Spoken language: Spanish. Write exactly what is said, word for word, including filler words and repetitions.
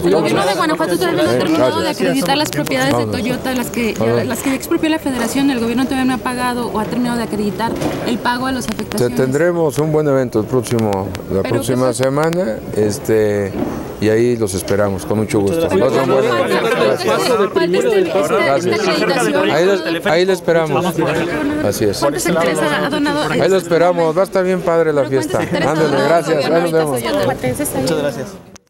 El gobierno de Guanajuato todavía no ha terminado de acreditar las propiedades de Toyota, las que, ya, las que expropió la Federación. El gobierno todavía no ha pagado o ha terminado de acreditar el pago a los afectaciones. Tendremos un buen evento el próximo, la Pero próxima pues, semana, este, y ahí los esperamos con mucho gusto. Ahí lo, ahí lo esperamos. Así es. Ahí lo esperamos. Va a estar bien padre la fiesta. Ándale, gracias. Ahí nos vemos. Muchas gracias.